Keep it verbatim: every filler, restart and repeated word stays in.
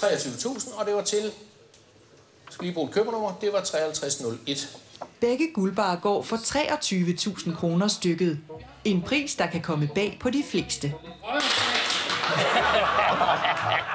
treogtyve tusind, og det var til, skal lige bruge et købernummer, det var treoghalvtreds nul et. Begge guldbarrer går for treogtyve tusind kroner stykket. En pris, der kan komme bag på de fleste.